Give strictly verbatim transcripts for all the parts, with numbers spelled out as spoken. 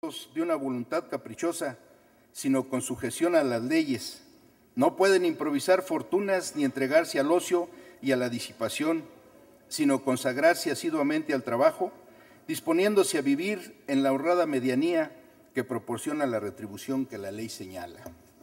de una voluntad caprichosa, sino con sujeción a las leyes. No pueden improvisar fortunas ni entregarse al ocio y a la disipación, sino consagrarse asiduamente al trabajo, disponiéndose a vivir en la honrada medianía que proporciona la retribución que la ley señala.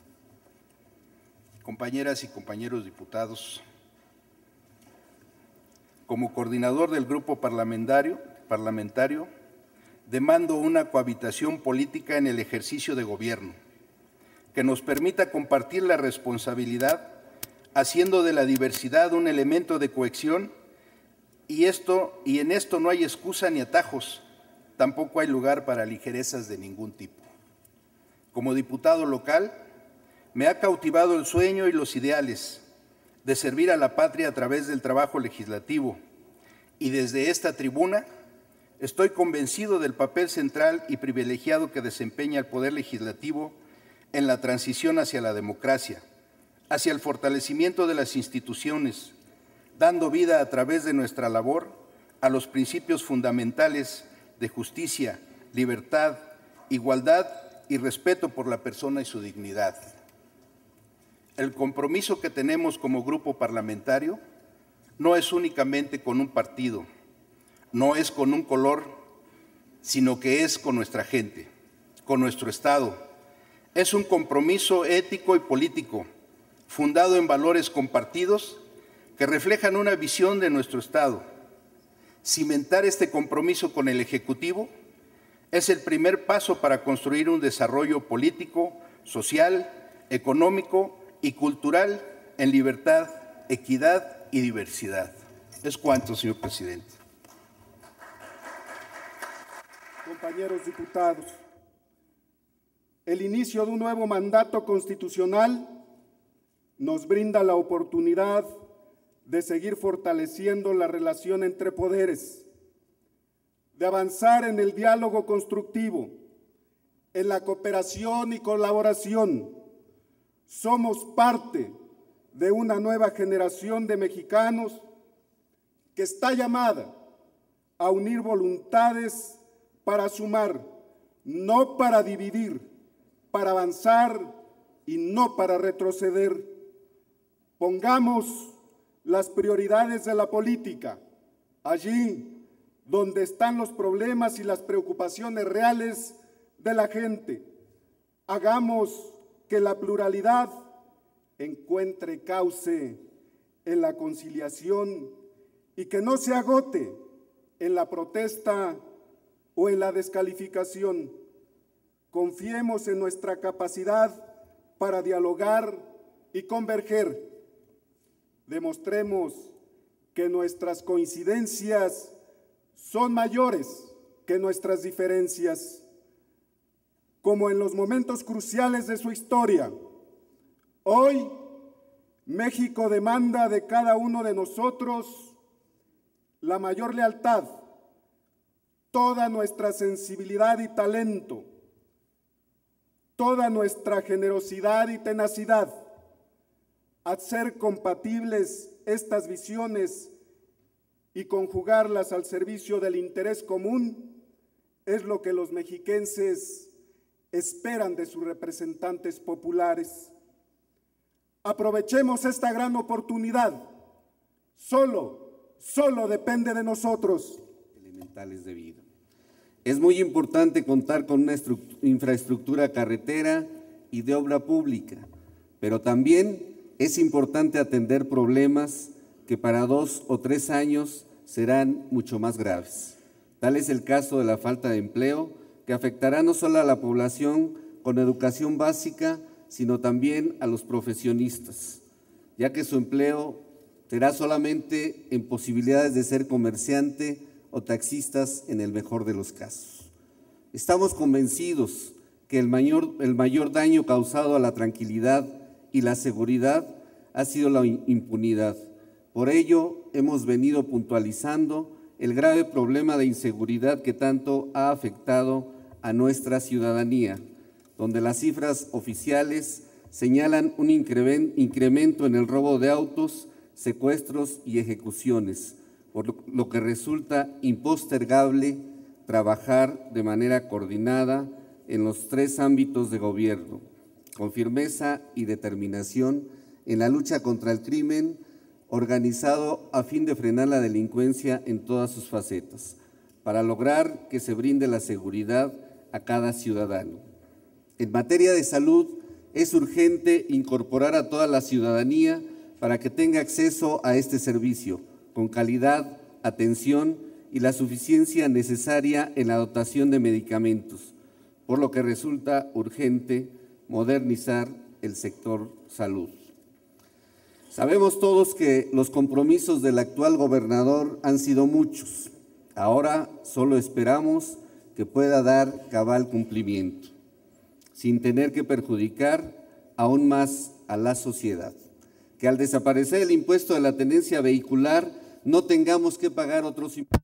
Compañeras y compañeros diputados, como coordinador del grupo parlamentario, parlamentario, demando una cohabitación política en el ejercicio de gobierno, que nos permita compartir la responsabilidad, haciendo de la diversidad un elemento de cohesión, y, esto, y en esto no hay excusa ni atajos, tampoco hay lugar para ligerezas de ningún tipo. Como diputado local, me ha cautivado el sueño y los ideales de servir a la patria a través del trabajo legislativo, y desde esta tribuna estoy convencido del papel central y privilegiado que desempeña el Poder Legislativo en la transición hacia la democracia, hacia el fortalecimiento de las instituciones, dando vida a través de nuestra labor a los principios fundamentales de justicia, libertad, igualdad y respeto por la persona y su dignidad. El compromiso que tenemos como grupo parlamentario no es únicamente con un partido, no es con un color, sino que es con nuestra gente, con nuestro Estado. Es un compromiso ético y político, fundado en valores compartidos que reflejan una visión de nuestro Estado. Cimentar este compromiso con el Ejecutivo es el primer paso para construir un desarrollo político, social, económico y cultural en libertad, equidad y diversidad. Es cuanto, señor presidente. Compañeros diputados, el inicio de un nuevo mandato constitucional nos brinda la oportunidad de seguir fortaleciendo la relación entre poderes, de avanzar en el diálogo constructivo, en la cooperación y colaboración. Somos parte de una nueva generación de mexicanos que está llamada a unir voluntades para sumar, no para dividir, para avanzar y no para retroceder. Pongamos las prioridades de la política allí donde están los problemas y las preocupaciones reales de la gente. Hagamos que la pluralidad encuentre cauce en la conciliación y que no se agote en la protesta o en la descalificación. Confiemos en nuestra capacidad para dialogar y converger. Demostremos que nuestras coincidencias son mayores que nuestras diferencias. Como en los momentos cruciales de su historia, hoy México demanda de cada uno de nosotros la mayor lealtad, toda nuestra sensibilidad y talento, toda nuestra generosidad y tenacidad. Hacer compatibles estas visiones y conjugarlas al servicio del interés común es lo que los mexiquenses esperan de sus representantes populares. Aprovechemos esta gran oportunidad. Solo, solo depende de nosotros. Elementales de vida. Es muy importante contar con una infraestructura carretera y de obra pública, pero también es importante atender problemas que para dos o tres años serán mucho más graves. Tal es el caso de la falta de empleo, que afectará no solo a la población con educación básica, sino también a los profesionistas, ya que su empleo será solamente en posibilidades de ser comerciante o taxistas en el mejor de los casos. Estamos convencidos que el mayor, el mayor daño causado a la tranquilidad y la seguridad ha sido la impunidad. Por ello, hemos venido puntualizando el grave problema de inseguridad que tanto ha afectado a nuestra ciudadanía, donde las cifras oficiales señalan un incremento en el robo de autos, secuestros y ejecuciones, por lo que resulta impostergable trabajar de manera coordinada en los tres ámbitos de gobierno, con firmeza y determinación en la lucha contra el crimen organizado a fin de frenar la delincuencia en todas sus facetas, para lograr que se brinde la seguridad a cada ciudadano. En materia de salud, es urgente incorporar a toda la ciudadanía para que tenga acceso a este servicio, con calidad, atención y la suficiencia necesaria en la dotación de medicamentos, por lo que resulta urgente modernizar el sector salud. Sabemos todos que los compromisos del actual gobernador han sido muchos. Ahora solo esperamos que pueda dar cabal cumplimiento, sin tener que perjudicar aún más a la sociedad. Que al desaparecer el impuesto de la tenencia vehicular no tengamos que pagar otros impuestos.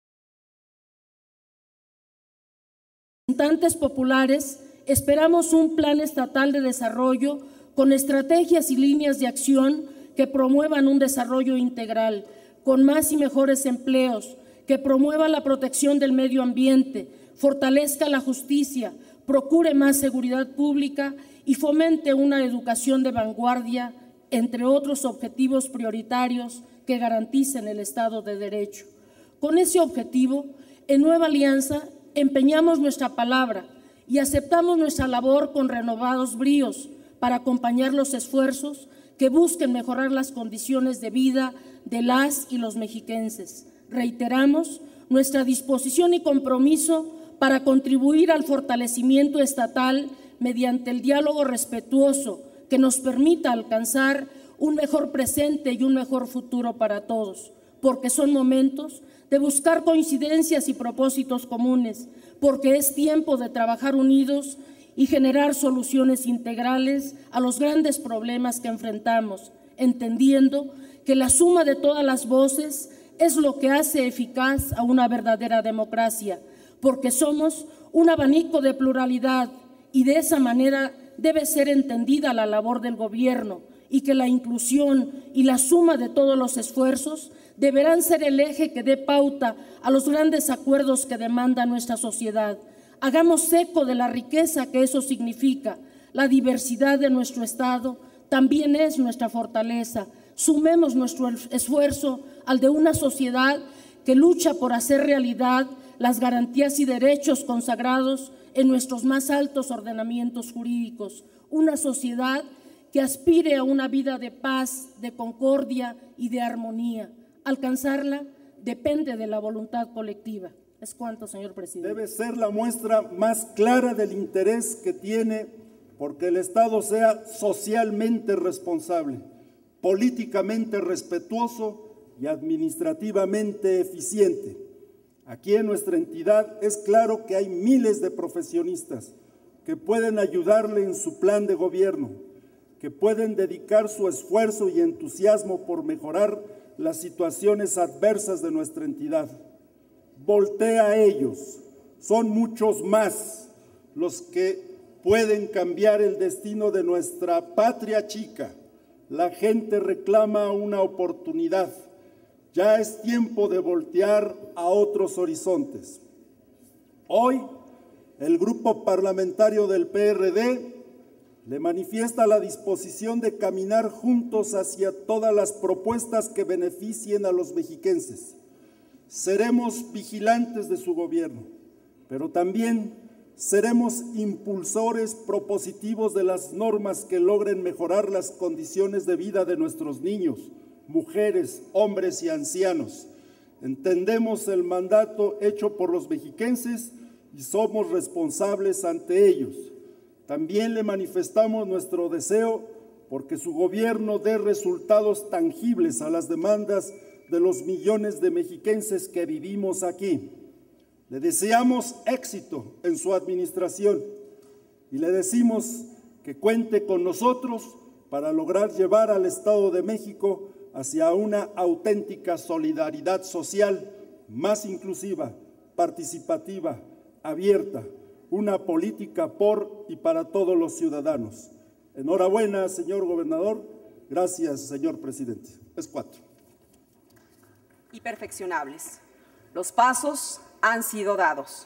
Representantes populares, esperamos un plan estatal de desarrollo con estrategias y líneas de acción que promuevan un desarrollo integral, con más y mejores empleos, que promueva la protección del medio ambiente, fortalezca la justicia, procure más seguridad pública y fomente una educación de vanguardia, entre otros objetivos prioritarios que garanticen el Estado de Derecho. Con ese objetivo, en Nueva Alianza, empeñamos nuestra palabra y aceptamos nuestra labor con renovados bríos para acompañar los esfuerzos que busquen mejorar las condiciones de vida de las y los mexiquenses. Reiteramos nuestra disposición y compromiso para contribuir al fortalecimiento estatal mediante el diálogo respetuoso que nos permita alcanzar un mejor presente y un mejor futuro para todos, porque son momentos de buscar coincidencias y propósitos comunes, porque es tiempo de trabajar unidos y generar soluciones integrales a los grandes problemas que enfrentamos, entendiendo que la suma de todas las voces es lo que hace eficaz a una verdadera democracia, porque somos un abanico de pluralidad y de esa manera debe ser entendida la labor del gobierno y que la inclusión y la suma de todos los esfuerzos deberán ser el eje que dé pauta a los grandes acuerdos que demanda nuestra sociedad. Hagamos eco de la riqueza que eso significa. La diversidad de nuestro Estado también es nuestra fortaleza. Sumemos nuestro esfuerzo al de una sociedad que lucha por hacer realidad las garantías y derechos consagrados en nuestros más altos ordenamientos jurídicos. Una sociedad que aspire a una vida de paz, de concordia y de armonía. Alcanzarla depende de la voluntad colectiva. Es cuanto, señor presidente. Debe ser la muestra más clara del interés que tiene porque el Estado sea socialmente responsable, políticamente respetuoso y administrativamente eficiente. Aquí en nuestra entidad es claro que hay miles de profesionistas que pueden ayudarle en su plan de gobierno, que pueden dedicar su esfuerzo y entusiasmo por mejorar las situaciones adversas de nuestra entidad. Voltea a ellos, son muchos más los que pueden cambiar el destino de nuestra patria chica. La gente reclama una oportunidad. Ya es tiempo de voltear a otros horizontes. Hoy, el grupo parlamentario del P R D le manifiesta la disposición de caminar juntos hacia todas las propuestas que beneficien a los mexiquenses. Seremos vigilantes de su gobierno, pero también seremos impulsores propositivos de las normas que logren mejorar las condiciones de vida de nuestros niños, mujeres, hombres y ancianos. Entendemos el mandato hecho por los mexiquenses y somos responsables ante ellos. También le manifestamos nuestro deseo porque su gobierno dé resultados tangibles a las demandas de los millones de mexiquenses que vivimos aquí. Le deseamos éxito en su administración y le decimos que cuente con nosotros para lograr llevar al Estado de México hacia una auténtica solidaridad social más inclusiva, participativa, abierta, una política por y para todos los ciudadanos. Enhorabuena, señor gobernador. Gracias, señor presidente. Es cuatro. Y perfeccionables. Los pasos han sido dados.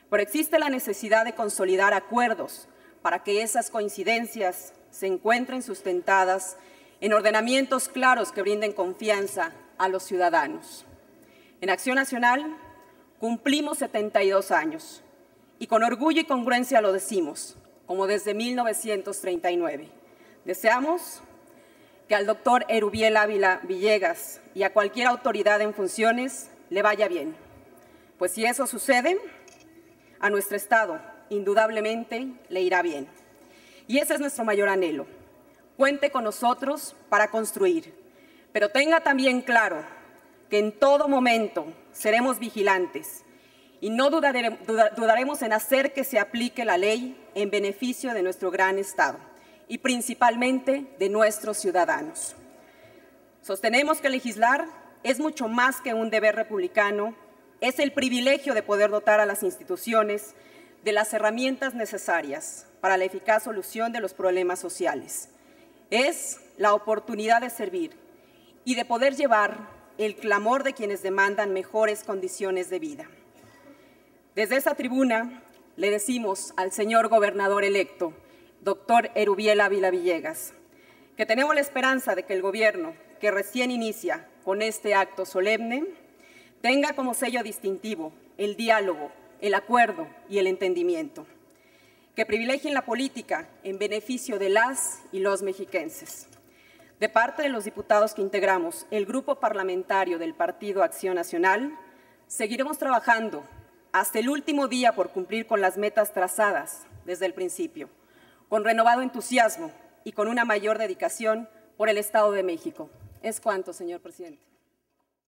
pero existe la necesidad de consolidar acuerdos para que esas coincidencias se encuentren sustentadas en ordenamientos claros que brinden confianza a los ciudadanos. En Acción Nacional cumplimos setenta y dos años y con orgullo y congruencia lo decimos, como desde mil novecientos treinta y nueve. Deseamos que al doctor Erubiel Ávila Villegas y a cualquier autoridad en funciones le vaya bien, pues si eso sucede, a nuestro Estado indudablemente le irá bien. Y ese es nuestro mayor anhelo. Cuente con nosotros para construir, pero tenga también claro que en todo momento seremos vigilantes y no dudare, dudaremos en hacer que se aplique la ley en beneficio de nuestro gran Estado y principalmente de nuestros ciudadanos. Sostenemos que legislar es mucho más que un deber republicano, es el privilegio de poder dotar a las instituciones de las herramientas necesarias para la eficaz solución de los problemas sociales. Es la oportunidad de servir y de poder llevar el clamor de quienes demandan mejores condiciones de vida. Desde esta tribuna le decimos al señor gobernador electo, doctor Erubiel Ávila Villegas, que tenemos la esperanza de que el gobierno que recién inicia con este acto solemne tenga como sello distintivo el diálogo, el acuerdo y el entendimiento, que privilegien la política en beneficio de las y los mexiquenses. De parte de los diputados que integramos el Grupo Parlamentario del Partido Acción Nacional, seguiremos trabajando hasta el último día por cumplir con las metas trazadas desde el principio, con renovado entusiasmo y con una mayor dedicación por el Estado de México. Es cuanto, señor presidente.